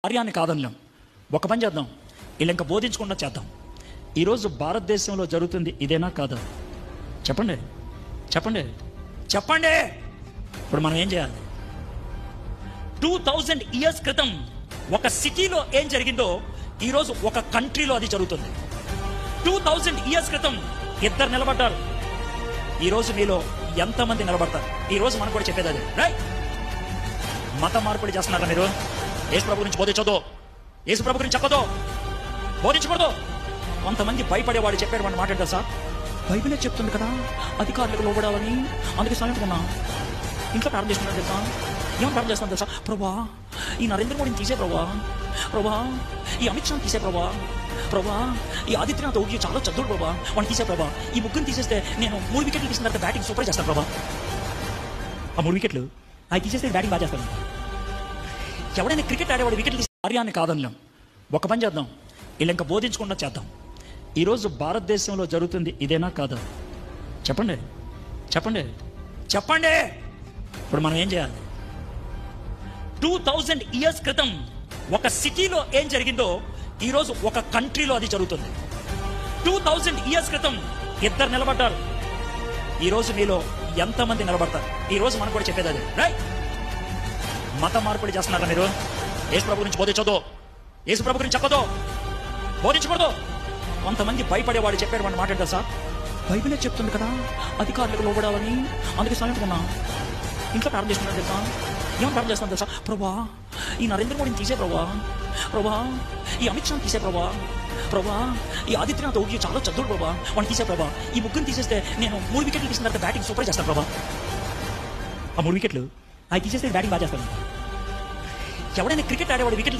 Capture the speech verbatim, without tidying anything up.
కార్యాన్ని కాదన్నాం. ఒక పని చేద్దాం, వీళ్ళు ఇంకా బోధించకుండా చేద్దాం. ఈరోజు భారతదేశంలో జరుగుతుంది ఇదేనా కాదా? చెప్పండి చెప్పండి చెప్పండి. ఇప్పుడు మనం ఏం చేయాలి? టూ థౌజండ్ ఇయర్స్ క్రితం ఒక సిటీలో ఏం జరిగిందో ఈరోజు ఒక కంట్రీలో అది జరుగుతుంది. టూ థౌజండ్ ఇయర్స్ క్రితం ఇద్దరు నిలబడ్డారు, ఈరోజు మీలో ఎంతమంది నిలబడతారు? ఈరోజు మనం కూడా చెప్పేది అదే. రైట్? మత మార్పిడి చేస్తున్నారా మీరు? యేసు ప్రభు గురించి బోధించదు, యేసు ప్రభు గురించి చెప్పదు, బోధించకూడదు. కొంతమంది భయపడేవాడు చెప్పాడు వాడిని మాట్లాడతా సార్, బైబిలే చెప్తుంది కదా అధికారులకు లోబడాలని, అందుకే సాయంత్రం ఇంట్లో ప్రారంభం చేస్తున్నాడు తెలుసా? ఏమని ప్రారంభం చేస్తాను తెలుసా? ప్రభా ఈ నరేంద్ర మోడీని తీసే ప్రభా, ప్రభా ఈ అమిత్ షాని తీసే ప్రభా, ప్రభా ఈ ఆదిత్యనాథ్ ఓగి చాలా చదువుడు ప్రభా, వాడిని తీసే ప్రభా, ఈ ముగ్గురిని తీసేస్తే నేను మూడు వికెట్లు తీసిన తర్వాత బ్యాటింగ్ సూపర్ చేస్తాను ప్రభా. ఆ మూడు వికెట్లు అవి తీసేస్తే బ్యాటింగ్ బాగా చేస్తాను. ఎవడైనా క్రికెట్ ఆడేవాడు వికెట్లు తీసే కార్యాన్ని కాదన్నాం. ఒక పని చేద్దాం, వీళ్ళు ఇంకా బోధించకుండా చేద్దాం. ఈరోజు భారతదేశంలో జరుగుతుంది ఇదేనా కాదా? చెప్పండి చెప్పండి చెప్పండి. ఇప్పుడు మనం ఏం చేయాలి? టూ థౌజండ్ ఇయర్స్ క్రితం ఒక సిటీలో ఏం జరిగిందో ఈరోజు ఒక కంట్రీలో అది జరుగుతుంది. టూ థౌజండ్ ఇయర్స్ క్రితం ఇద్దరు నిలబడ్డారు, ఈరోజు మీలో ఎంతమంది నిలబడతారు? ఈరోజు మనం కూడా చెప్పేది అదే. రైట్? మత మార్పిడి చేస్తున్నారా మీరు? యేసు ప్రభు గురించి బోధించదు, యేసు ప్రభు గురించి చెప్పదు, బోధించకూడదు. కొంతమంది భయపడేవాడు చెప్పాడు వాడిని మాట్లాడతా సార్, బైబిలే చెప్తుంది కదా అధికారులకు లోబడాలని, అందుకే సాయంత్రం ఇంట్లో ప్రారంభం చేస్తున్నాడు తెలుసా? ఏమని ప్రారంభం చేస్తాను తెలుసా? ప్రభా ఈ నరేంద్ర మోడీని తీసే ప్రభా, ప్రభా ఈ అమిత్ షాని తీసే ప్రభా, ప్రభా ఈ ఆదిత్యనాథ్ ఓగి చాలా చదువుడు ప్రభా, వాడిని తీసే ప్రభా, ఈ ముగ్గురిని తీసేస్తే నేను మూడు వికెట్లు తీసిన తర్వాత బ్యాటింగ్ సూపర్ చేస్తాను ప్రభా. ఆ మూడు వికెట్లు అవి తీసేస్తే బ్యాటింగ్ బాగా చేస్తాను. ఎవడైనా క్రికెట్ ఆడేవాడు వికెట్లు